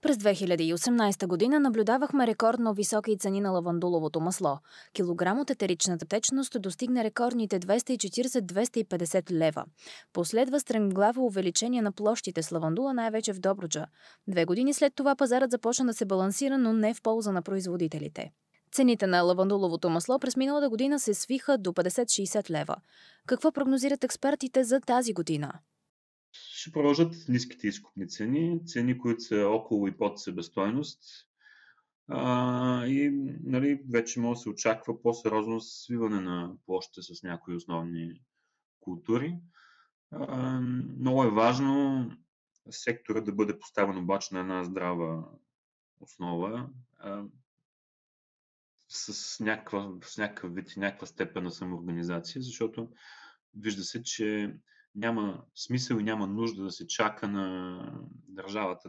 През 2018 година наблюдавахме рекордно високи цени на лавандуловото масло. Килограм от етеричната течност достигна рекордните 240-250 лева. Последва стремглаво увеличение на площите с лавандула, най-вече в Добруджа. 2 години след това пазарът започна да се балансира, но не в полза на производителите. Цените на лавандуловото масло през миналата година се свиха до 50-60 лева. Какво прогнозират експертите за тази година? Ще продължат ниските изкупни цени, които са около и под себестойност. И вече може да се очаква по-сериозно свиване на площите с някои основни култури. Много е важно сектора да бъде поставен обаче на една здрава основа, с някакъв вид и някаква степен на самоорганизация, защото вижда се, че няма смисъл и няма нужда да се чака на държавата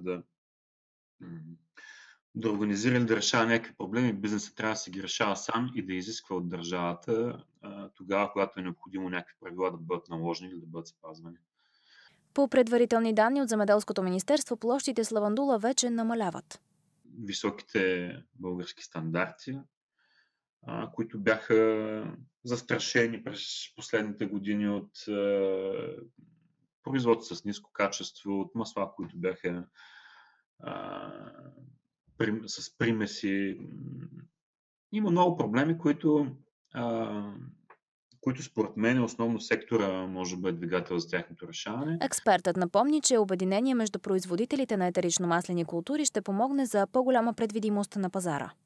да организира или да решава някакви проблеми. Бизнесът трябва да си ги решава сам и да изисква от държавата тогава, когато е необходимо някакви правила да бъдат наложени или да бъдат спазвани. По предварителни данни от Земеделското министерство, площите с лавандула вече намаляват. Високите български стандарти, които бяха застрашени през последните години от производство с ниско качество, от масла, които бяха с примеси. Има много проблеми, които според мен основно сектора може да бъде двигател за тяхното решаване. Експертът напомни, че обединение между производителите на етерично-маслени култури ще помогне за по-голяма предвидимост на пазара.